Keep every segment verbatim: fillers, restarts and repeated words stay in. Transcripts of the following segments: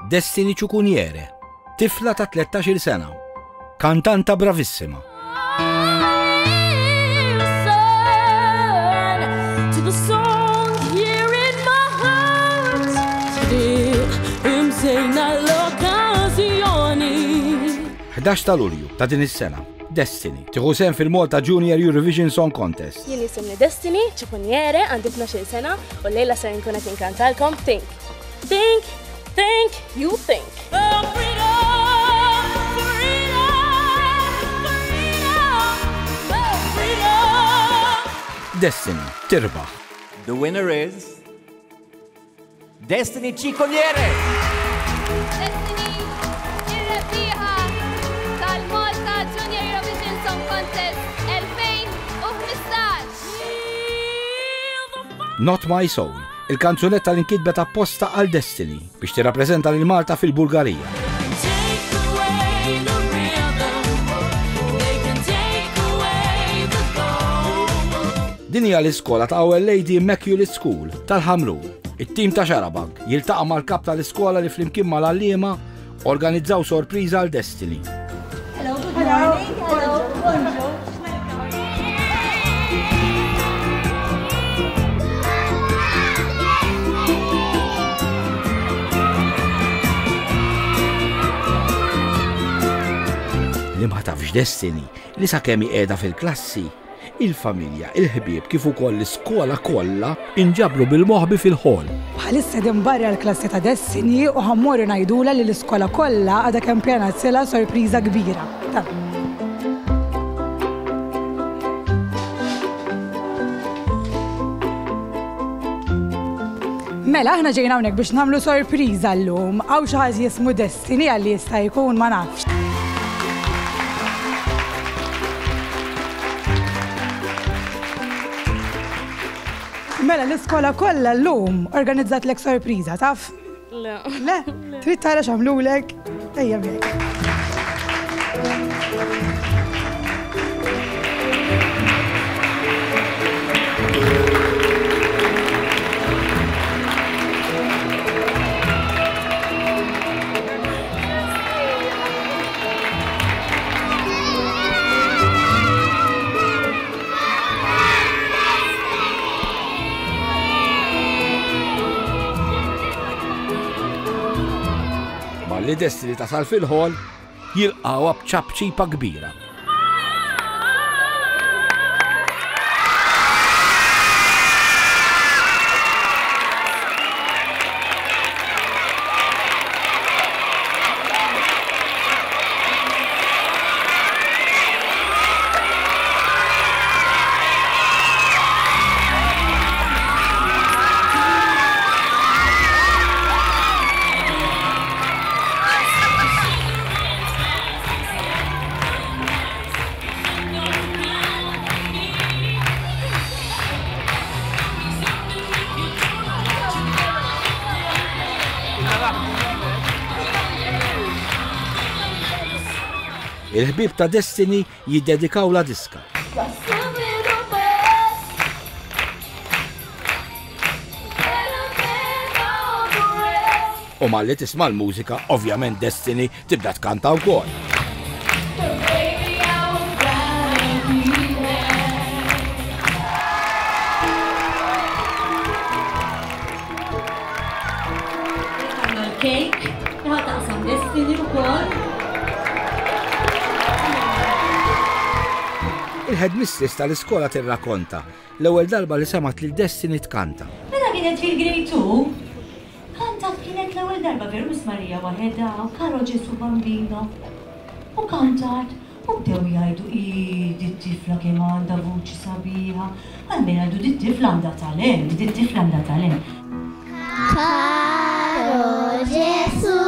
Destiny Ciucuniere, tifla ta' tlettax-il sena, kantanta bravissima. ħdax ta' Lulju ta' din is-sena, Destiny tieħu sehem fil-Malta Junior Eurovision Song Contest. Jien isimni Destiny Ciucuniere, għandi tnax-il sena u llejla ser nkun qed inkantalkom Think. Think, think, you think. Destiny tirbaħ. The winner is Destiny Ciucuniere. Destiny ir-rebbieħa tal-Malta Junior Eurovision Song Contest elfejn u ħmistax. Not My Soul, il-kanzunetta li nkitbet apposta għal Destiny biex tirrappreżenta lil Malta fil-Bulgarija. Din hija l-iskola ta' Our Lady Immaculate School tal-Ħamrun. It-tim ta' Xarabag jiltaqa' mal-kap tal-iskola li flimkien mal-għalliema organizzaw sorpriża għal Destiny. Hello, good morning. Hello, bonjour. Li ma tafx Destiny li sakemm qiegħda fil-klassi, il-familja, il-ħbieb kif ukoll l-iskola kollha inġabru bil-moħbi fil-ħol. Bħalissa din barra l-klassi ta' Destiny u ħammorru ngħidula li l-iskola kollha għadha kemm pjanat sela sorpriża kbira. Mela aħna ġejna hawnhekk biex nagħmlu sorpriża llum, hawn xi ħadd jismu Destiny għalli jista' jkun ma nafx. Mela l-iskola kollha llum organizzat lek sorpriża, taf? Le. Le? Trid tara x'għamlulek? Ejja bjek. Li Destiny tasal fil-ħol jilqgħuha b'ċabċipa kbira. Il-ħbieb ta' Destiny jiddedikaw la diska. U malli tisma' l-mużika, ovvjament Destiny tibda tkanta wkoll. Għanna l-kejk, ħataqsam Destiny wkoll. Il-headmistress tal-iskola tirrakkonta l-ewwel darba li semat lil Destiny tkanta. Meta kienet fil-grade two, kantat kienet l-ewwel darba veru Miss Marija waħedha u Karo Ġesu Bambino. U kantat u bdew jgħidu i dit-tifla kemm għandha vuċi sabiħa. Għalmejn għajdu dit-tifla għandha talent, dit-tifla għandha talent. Karo Ġesu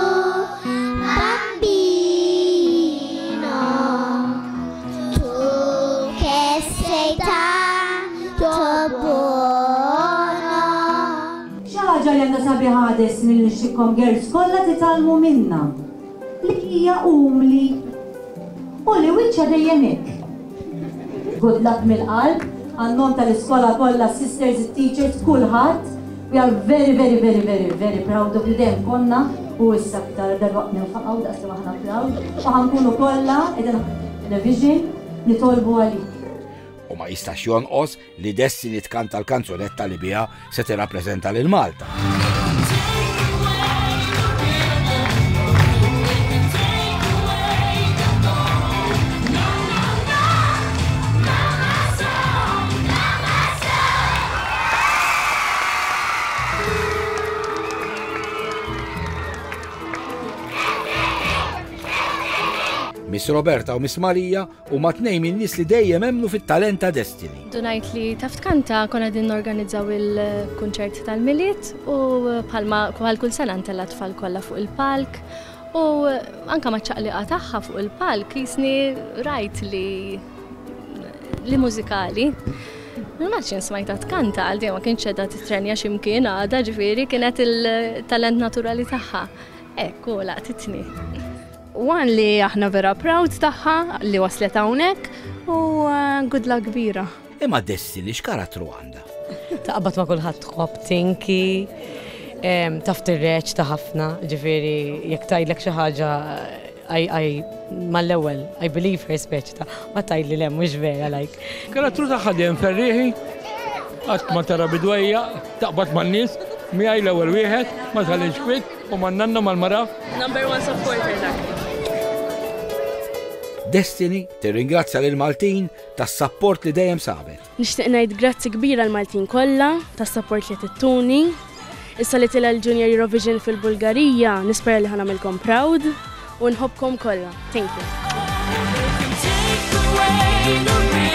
ħaġa li għandha sabiħa Destiny li xikkom girls kollha titalmu minna. Li hija umli u li wiċċa dejjem hekk. Good luck mill-qalb, għannom tal-iskola kollha sisters, teachers, kulħadd We are very, very, very, very, very proud of you dem konna u issa ktar darba ninfaqaw daqs li aħna proud u ħankunu kollha qegħdin television nitolbu għalik. U ma jistax jonqos li Destiny tkanta l-kanzunetta li biha se tirrappreżenta lil Malta. Miss Roberta u Miss Marija u ma tnejn min-nies li dejjem hemmnu fit-talent ta' Destiny. Dunajt li taft kanta konna din organizzaw il-kunċert tal-miliet u bħalma bħal kull sena ntella tfal kollha fuq il-palk u anka ma ċaqliqa tagħha fuq il-palk jisni rajt li li mużikali. Ma ċin smajta tkanta għal ma kienx qiegħda titrenja x'imkien għadha ġifieri kienet il-talent naturali tagħha. Ekku laqtitni. One li aħna vera proud taħħa li waslet hawnhekk u good luck kbira. Imma Destiny x'karattru għandha? Taqbad ma' kulħadd tħobb tinki, taf tirreċ ta' ħafna, ġifieri jekk tgħidlek xi ħaġa mal-ewwel, I believe her speċta, ma tgħidli le mhux vera like. Karattru tagħha dejjem ferriħi, qatt ma tara bidwejja, taqbad man-nies, miegħi l-ewwel wieħed, ma tħallix kwit u man-nanna mal-mara. Number one supporter dak. Destiny tirringrazzja lil Maltin tas-sapport li dejjem sabet. Nixtieq ngħid grazzi kbira l Maltin kollha tas-sapport li tittuni. Issa li tilha l-Junior Eurovision fil-Bulgarija nispera li ħanamilkom proud u nħobbkom kollha. Thank you.